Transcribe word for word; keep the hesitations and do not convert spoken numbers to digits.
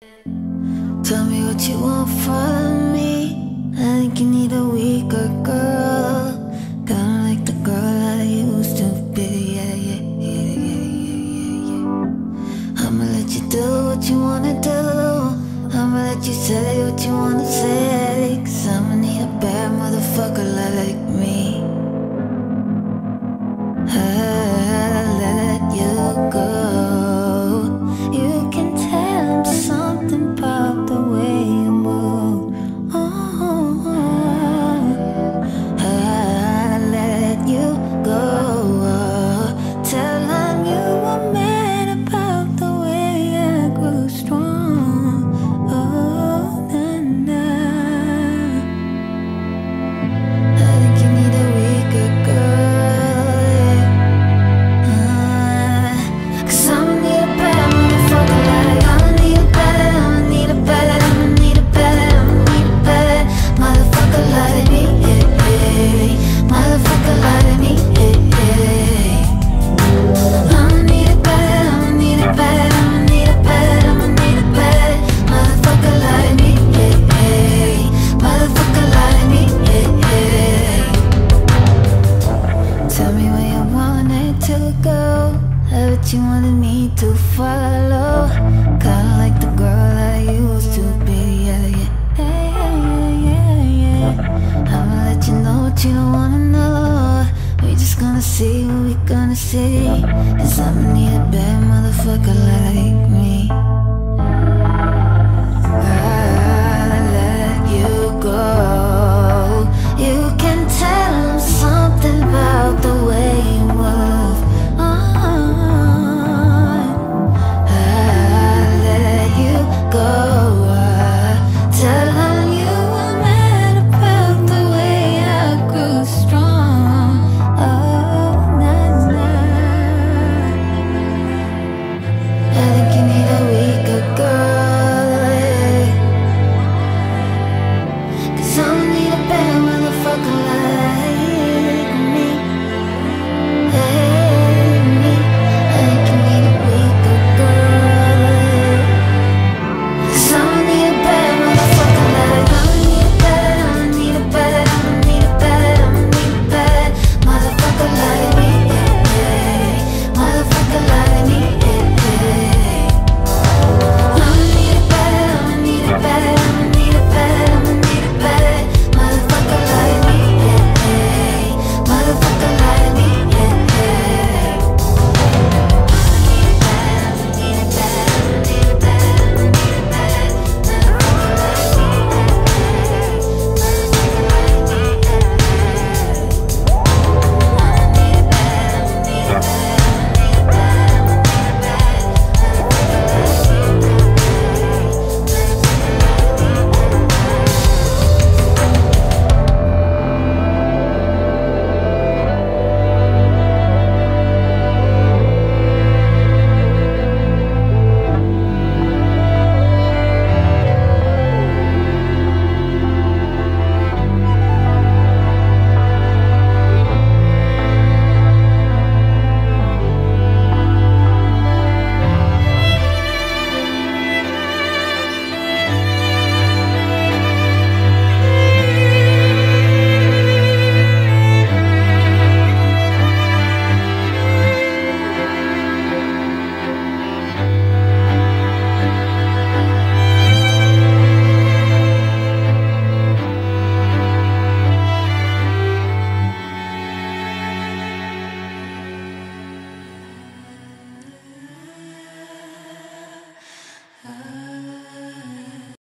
Tell me what you want from me. I think you need a weaker girl, kinda like the girl I used to be. Yeah, yeah, yeah, yeah, yeah, yeah. I'ma let you do what you wanna do. I'ma let you say what you wanna say, 'cause I'ma need a bad motherfucker like me. I'll let you go. You can tell I'm something about the way you move. Oh, I'll let you go. Tell I'm you were mad about the way I grew strong. Oh, nah, nah. I think you need a weaker girl. Uh, 'cause I'ma need a bad motherfucker like I'ma need a bad, I'ma need a bad, I'ma need a bad, I'ma need a bad motherfucker like me, hey, hey. Motherfucker like me, hey, hey. I'ma need a bad, I'ma need a bad, I'ma need a bad, I'ma need a bad motherfucker like me, hey, hey. Motherfucker like me, hey, hey. Tell me where you want it to go. I bet you wanted me to follow, kinda like the girl I used to be. Yeah, yeah, yeah, yeah, yeah, yeah. I'ma let you know what you don't wanna know. We just gonna see what we gonna see, 'cause I'ma need a bad motherfucker like